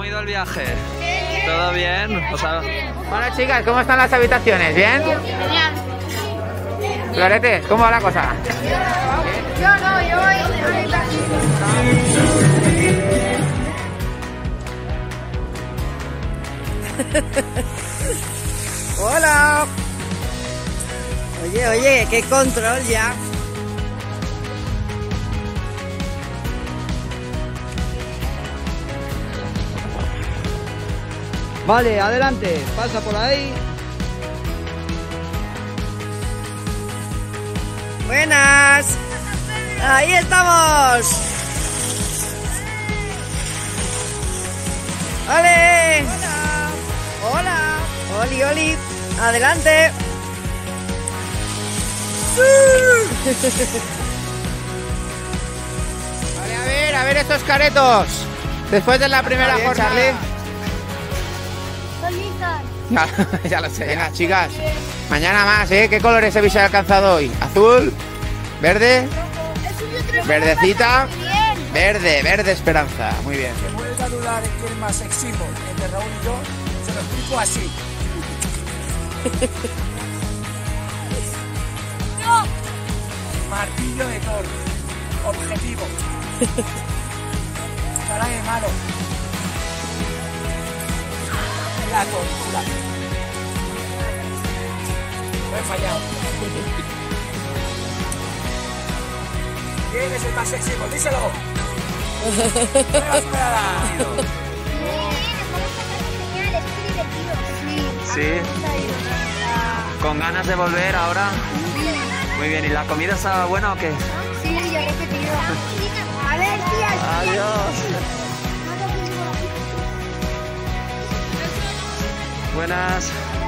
¿Cómo ha ido el viaje? ¿Todo bien? Bueno, chicas, ¿cómo están las habitaciones? ¿Bien? Genial. Florete, ¿cómo va la cosa? Yo voy a mi casa. Hola. Oye, qué control ya. Vale, adelante, pasa por ahí. Buenas. Ahí estamos. ¡Ole! Hola. Oli, oli. Adelante. Vale, a ver estos caretos. Después de la primera jornada. Charlie. Ya lo sé. Venga, chicas. Mañana más, ¿eh? ¿Qué colores habéis alcanzado hoy? ¿Azul? ¿Verde? ¿Verdecita? Verde esperanza. Muy bien. Si vuelves a dudar en quién es más sexivo entre Raúl y yo, se lo explico así. Martillo de Thor. Objetivo. Cara de malo. La tortura. No he fallado. ¿Quién es el más sexivo? Díselo. Sí. ¿Con ganas de volver ahora? Muy bien, ¿y la comida estaba buena o qué? Sí, ya he repetido. A ver, tía. Adiós. Buenas.